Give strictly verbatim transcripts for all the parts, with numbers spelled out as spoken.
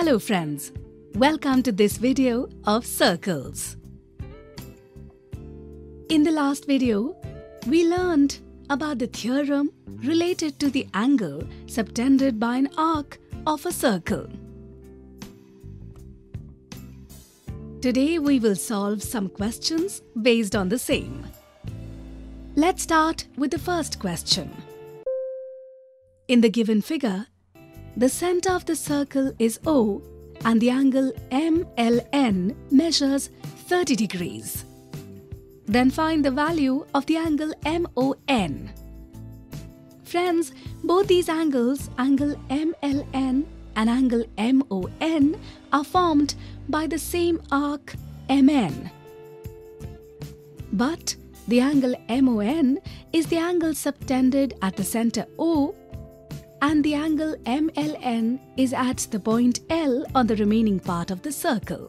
Hello friends, welcome to this video of circles. In the last video, we learned about the theorem related to the angle subtended by an arc of a circle. Today we will solve some questions based on the same. Let's start with the first question. In the given figure, the center of the circle is O and the angle M L N measures thirty degrees. Then find the value of the angle M O N. Friends, both these angles, angle M L N and angle M O N, are formed by the same arc M N. But the angle M O N is the angle subtended at the center O, and the angle M L N is at the point L on the remaining part of the circle.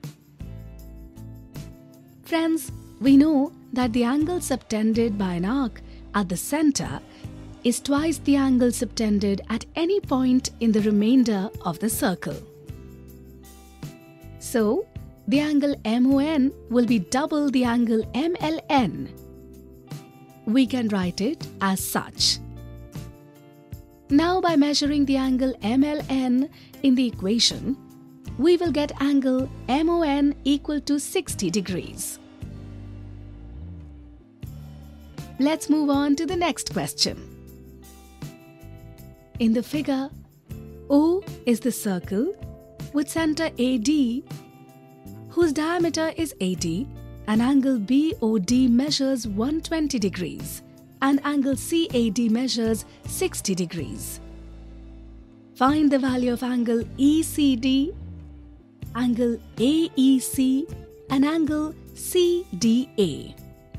Friends, we know that the angle subtended by an arc at the center is twice the angle subtended at any point in the remainder of the circle. So, the angle M O N will be double the angle M L N. We can write it as such. Now, by measuring the angle M L N in the equation, we will get angle M O N equal to sixty degrees. Let's move on to the next question. In the figure, O is the circle with center A D, whose diameter is eighty, and angle B O D measures one hundred twenty degrees. And angle C A D measures sixty degrees. Find the value of angle E C D, angle A E C and angle C D A.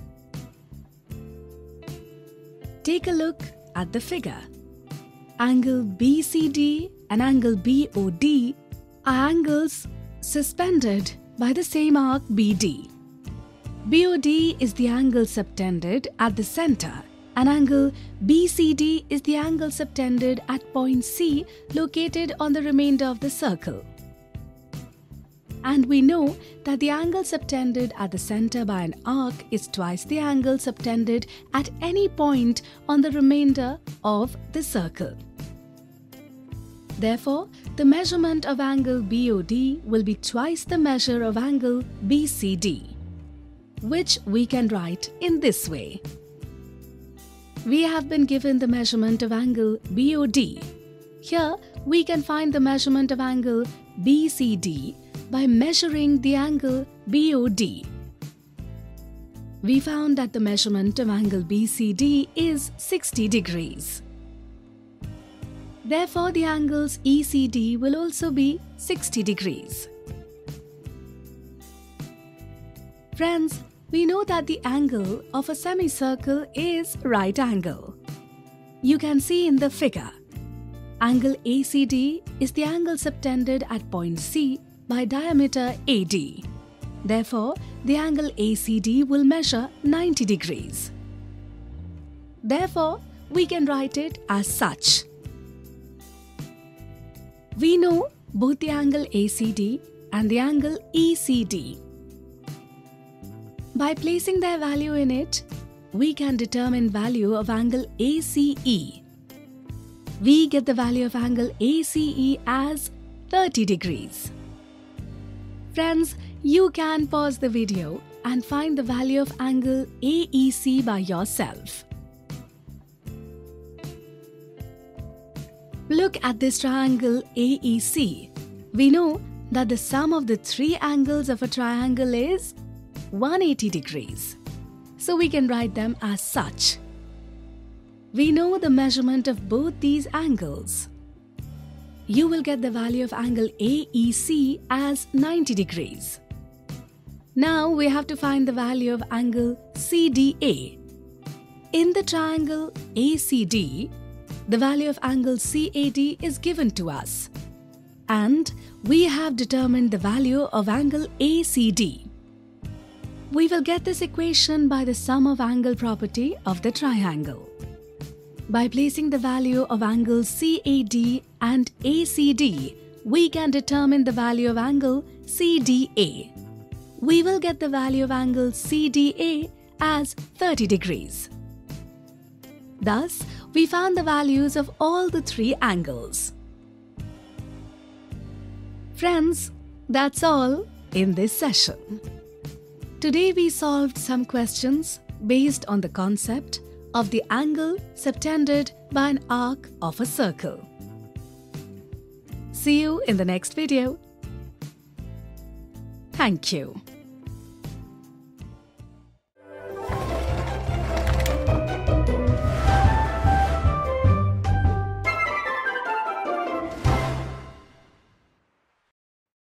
Take a look at the figure. Angle B C D and angle B O D are angles suspended by the same arc B D. B O D is the angle subtended at the center, and angle B C D is the angle subtended at point C located on the remainder of the circle. And we know that the angle subtended at the center by an arc is twice the angle subtended at any point on the remainder of the circle. Therefore, the measurement of angle B O D will be twice the measure of angle B C D, which we can write in this way. We have been given the measurement of angle B O D. Here, we can find the measurement of angle B C D by measuring the angle B O D. We found that the measurement of angle B C D is sixty degrees. Therefore, the angles E C D will also be sixty degrees. Friends, we know that the angle of a semicircle is right angle. You can see in the figure, angle A C D is the angle subtended at point C by diameter A D. Therefore, the angle A C D will measure ninety degrees. Therefore, we can write it as such. We know both the angle A C D and the angle E C D. By placing their value in it, we can determine value of angle A C E. We get the value of angle A C E as thirty degrees. Friends, you can pause the video and find the value of angle A E C by yourself. Look at this triangle A E C. We know that the sum of the three angles of a triangle is one hundred eighty degrees. So we can write them as such. We know the measurement of both these angles. You will get the value of angle A E C as ninety degrees. Now we have to find the value of angle C D A. In the triangle A C D, the value of angle C A D is given to us. And we have determined the value of angle A C D. We will get this equation by the sum of angle property of the triangle. By placing the value of angles C A D and A C D we can determine the value of angle C D A. We will get the value of angle C D A as thirty degrees. Thus, we found the values of all the three angles. Friends, that's all in this session. Today we solved some questions based on the concept of the angle subtended by an arc of a circle. See you in the next video. Thank you.